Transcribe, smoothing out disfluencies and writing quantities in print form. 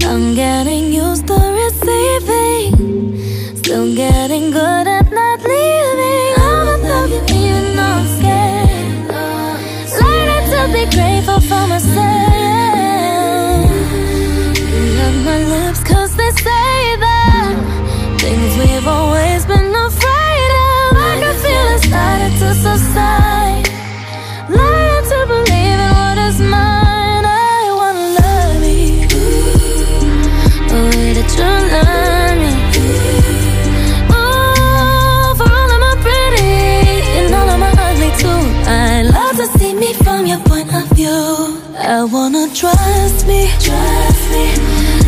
I'm getting used to receiving, still getting good at not leaving. I'm in love with you, even though I'm scared. Learning to be grateful for myself. You love my lips cause they say that things we've always been afraid of. I can feel it starting to subside. Learning to believe in what is mine. I wanna love you the way that you love me. Ooh, for all of my pretty and all of my ugly too. I love to see me from your point of view. I wanna trust me,